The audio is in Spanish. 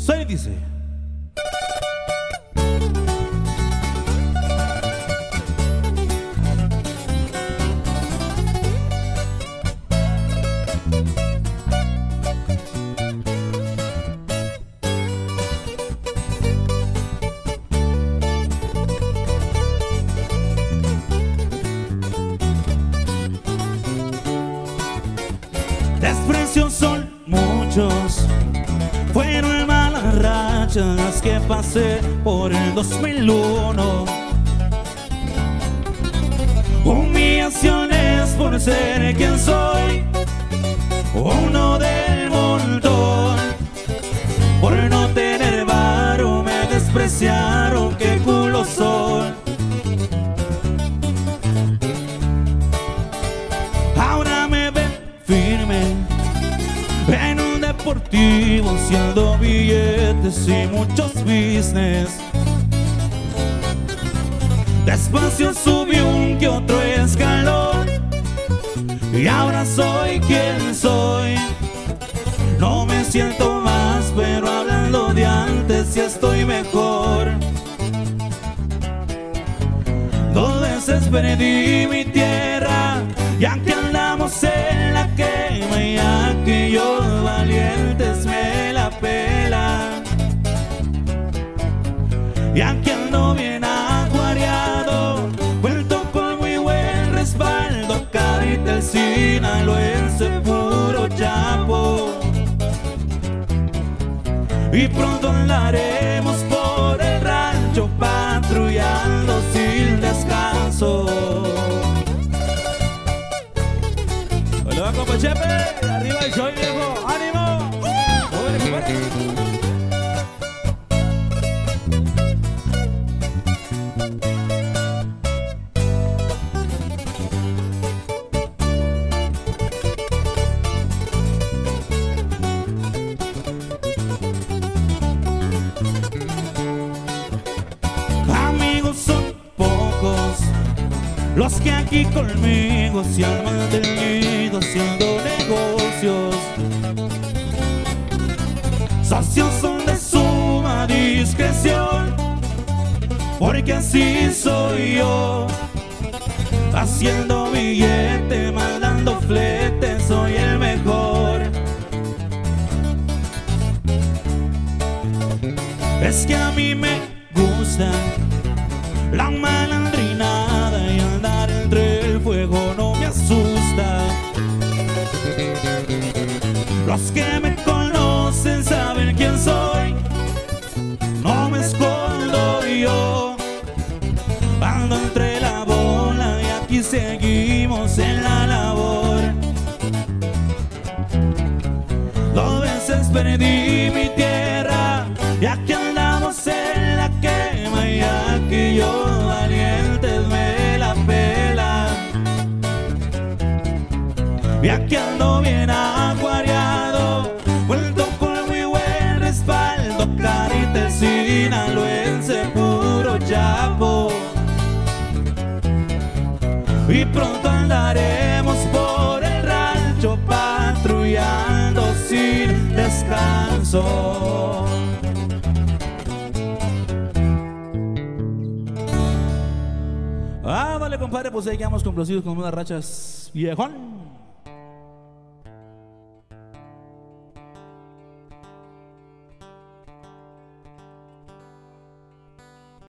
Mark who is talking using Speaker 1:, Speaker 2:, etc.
Speaker 1: Suena y dice: desprecios son muchos, fueron malas rachas las que pasé por el 2001. Humillaciones por ser quien soy, uno del montón. Por no tener varo me despreciaron, qué culo soy. Ahora me ven firme en un deportivo, haciendo billetes y muchos business. Despacio subí un que otro escalón y ahora soy quien soy. No me siento más, pero hablando de antes ya estoy mejor. 2 veces perdí mi tierra y aquí andamos en la quema, y aquellos valientes me la pelan. Y aquí ando bien acuariado, vuelto con muy buen respaldo, Caditel, sinaloense, puro chapo. Y pronto andaremos por el rancho patrullando sin descanso. Hola, compa Chepe, arriba el show, viejo, ánimo. Hola, compadre. Amigos son pocos los que aquí conmigo se han mantenido haciendo negocios. Socios son de suma discreción, porque así soy yo. Haciendo billete, mandando flete, soy el mejor. Es que a mí me gusta la malandrinada y andar entre el fuego no me asusta. Los que me conocen saben quién soy, no me escondo yo. Ando entre la bola y aquí seguimos en la labor. 2 veces perdí mi tierra y aquí andamos en la quema, y aquellos valientes me la pelan. Y aquí ando bien acuariado, vuelto con muy buen respaldo, Caditel, sinaloense, puro chapo. Y pronto andaremos por el rancho patrullando sin descanso. Ah, vale, compadre, pues ahí quedamos complacidos con unas rachas, viejón.